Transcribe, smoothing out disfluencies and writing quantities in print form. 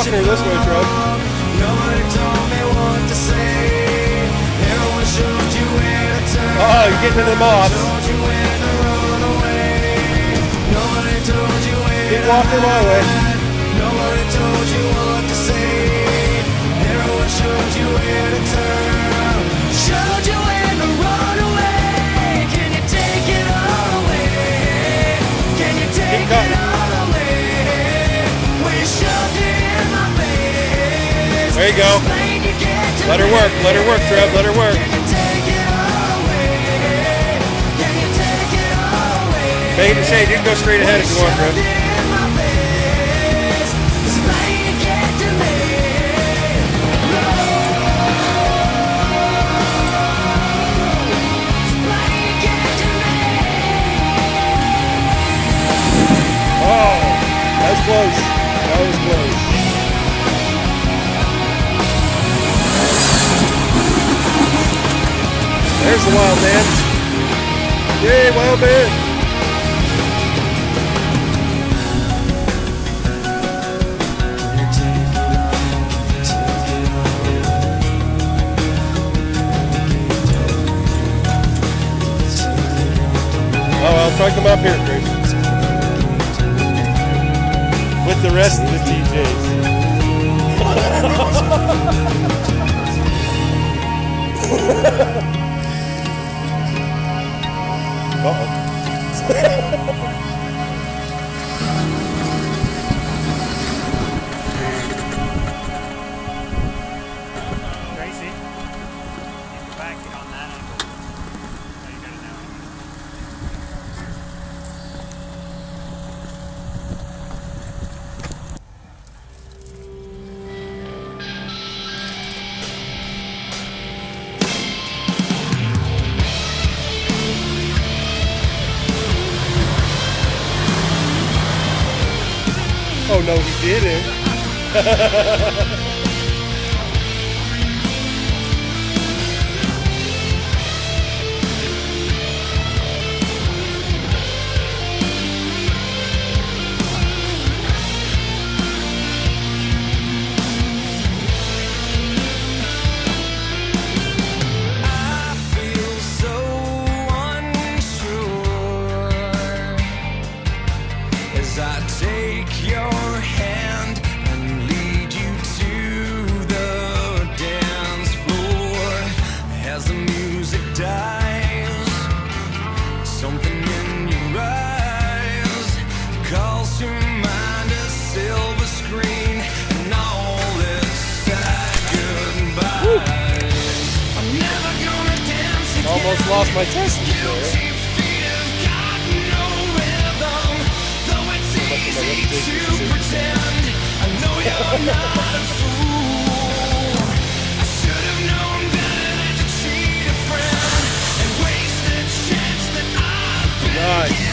walking her this way, Trev. Nobody told me what to say. Everyone showed you where to turn. Oh, you're getting into the moss. Told you when to run away. Nobody told you where Keep walking my way. Nobody told you what to say. Everyone showed you where to turn. Showed you when to run away. Can you take it all away? Can you take it all away? When you shoved it in my face. There you go. Let her work. Let her work, Trev. Let her work. Can you take it all away? Can you take it all away? Fade and shade. You can go straight ahead if you want, Trev. Oh, that was close. That was close. There's the wild man. Yay, wild man. Oh, I'll try to come up here, Grace. With the rest of the TJs. Tracy, get back on that angle. Oh, you got it now. Oh no, he didn't. I feel so unsure as I take your hand and lead you to the dance floor. As the music dies, something in your eyes calls to mind a silver screen and all this sad goodbyes. I'm never gonna dance again. Almost lost my testes there. Guilty feet have got no rhythm, though it's easy to pretend. I know you're not a fool. I should have known better than to cheat a friend and waste the chance that I've been Nice.